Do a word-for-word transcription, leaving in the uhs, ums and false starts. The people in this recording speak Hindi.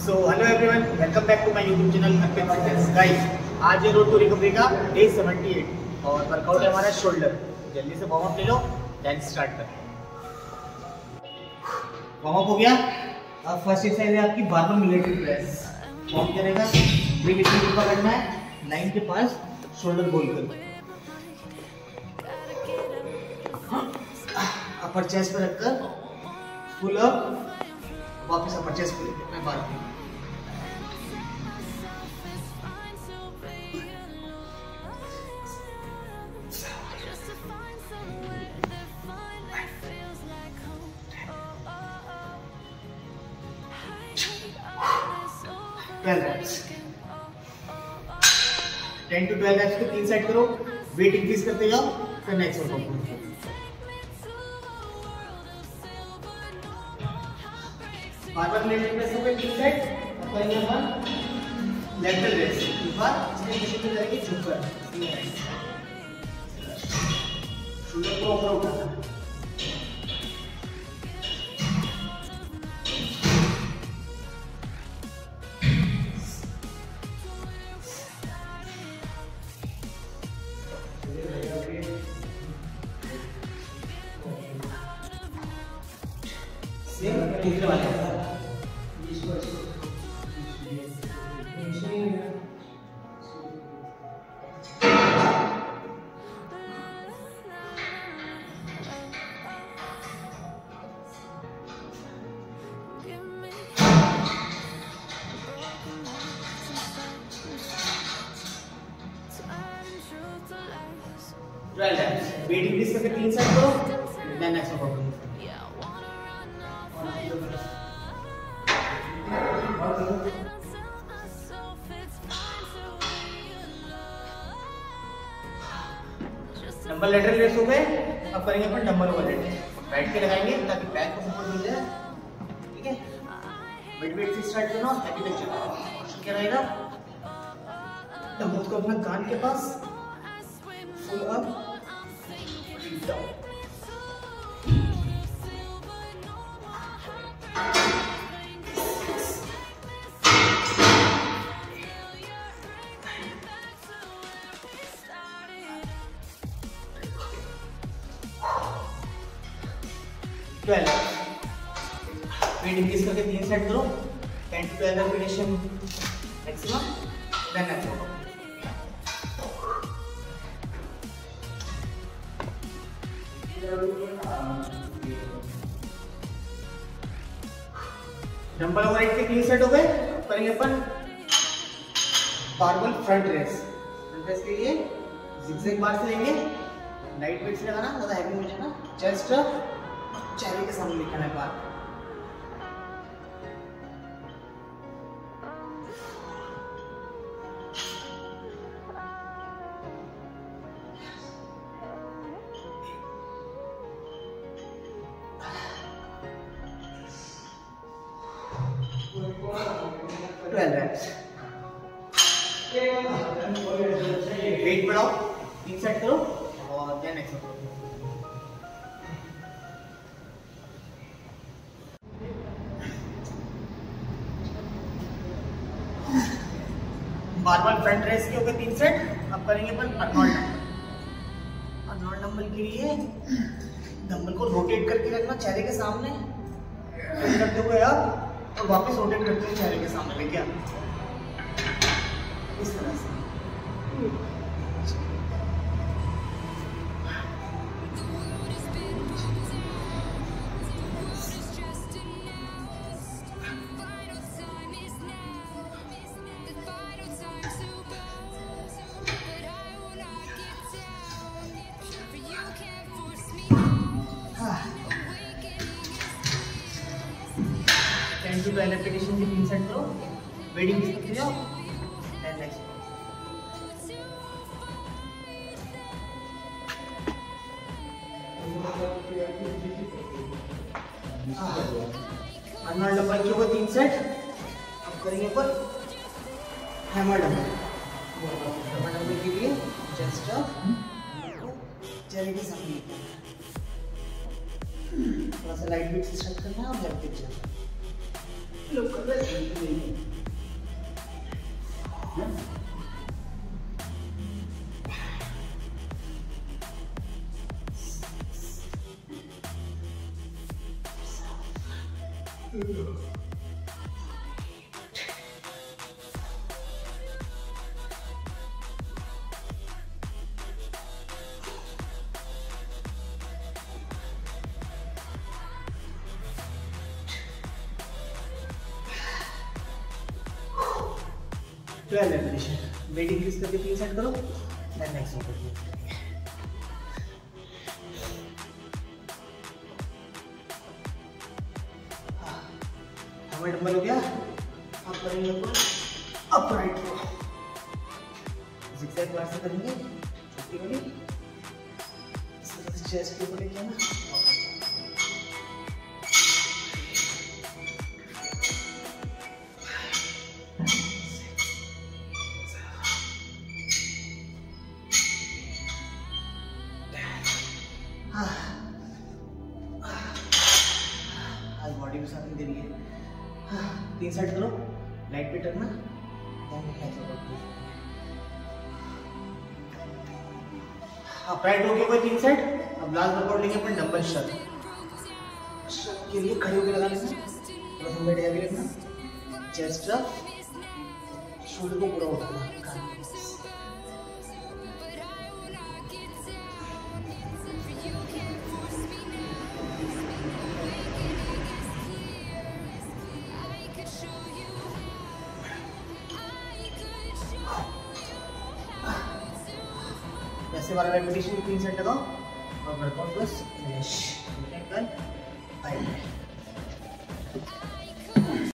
So hello everyone, welcome back to my YouTube channel Arpit fitness. Guys, आज ये रोड टू रिकवरी का डे अठहत्तर और वर्कआउट है हमारा शोल्डर। जल्दी से वार्म अप ले लो, देन स्टार्ट कर। वार्म अप हो गया। अब फर्स्ट एक्सरसाइज है आपकी बारबेल मिलिट्री प्रेस। वार्म करेगा, ग्रिप इसमें पकड़ना है, लाइन के पास शोल्डर गोल कर, अपर चेस्ट पे रखकर फुल अप, वापस अपर चेस्ट पे लेके मैं bar twelve reps, ten to twelve reps को तीन सेट करो, वेट इंक्रीज करते जाओ, फिर नेक्स्ट वर्कआउट करो। बारबेल मिलिट्री प्रेस पे तीन सेट, अब करेंगे अपन लेटरल रेस। एक बार इसमें पोजीशन में करेंगे झुककर, शोल्डर को ऊपर उठाना, दूसरे वाले ट्वेल्व reps, वेट इंक्रीज करके तीन सेट करो, देन नेक्स्ट वर्कआउट करो। डंबल लेटरल रेस हो गए। अब करेंगे अपन डंबल ओवरहेड। बैठ के लगाएंगे ताकि बैक को सपोर्ट मिल जाए। ठीक है, मिड वेट से स्टार्ट करना, हैवी तक चलना। क्या रहेगा, डंबल को अपना कान के पास, full up, down, twelve weight increase करके तीन सेट करो, ten to twelve repetition maximum, then next workout. Dumbbell overhead के तीन सेट हो गए। अब करेंगे अपन barbell front raise. Front raise के लिए जिगजैग बार से लेंगे, लाइट वेट से लगाना, ज्यादा हैवी नहीं हो जाना। चेस्ट चेहरे के सामने लिखना है बार। ट्वेल्व reps, वेट बढ़ाओ, तीन सेट करो और then next workout. Barbell front raise के हो गए तीन सेट। अब करेंगे अपन अर्नोल्ड डंबल। अर्नोल्ड डंबल के लिए डंबल को रोटेट करके रखना चेहरे के सामने, करते हुए आप, और वापस रोटेट करते हुए चेहरे के सामने लेके आना, इस तरह से। टेन टू ट्वेल्व रेपिटेशन की तीन सेट करो, वेटिंग करते जाओ, देन नेक्स्ट। अर्नोल्ड डंबल के ऊपर तीन सेट। अब करेंगे पर हैमर डंबल। हैमर डंबल के लिए चेस्ट अप, चेहरे के सामने थोड़ा सा लाइट वेट से स्टार्ट करना है और लेफ्ट चलना। लोग कर रहे हैं ट्वेल्व रेपिटेशन। वेट इंक्रीज करके तीन सेट करो, देन नेक्स्ट वन करो। हमारा डंबल हो गया। अब करेंगे अपन अपराइट को जिगजैग क्लास से करेंगे, छोटी वाली चेस्ट के ऊपर लेके आना। आज बॉडी के साथ ही दे रही है। तीन सेट करो, लाइट पे टर्न अपराइट हो गया कोई तीन सेट। अब लास्ट वर्कआउट लेंगे अपन डंबल शट। शट के लिए खड़े होकर लगा लेना, थोड़ा सा बैठ जाके रखना, चेस्ट अप, शोल्डर को पूरा उठाना। ऐसे वाला रेपिटेशन तीन सेट लगाओ और वर्कआउट बस फिनिश।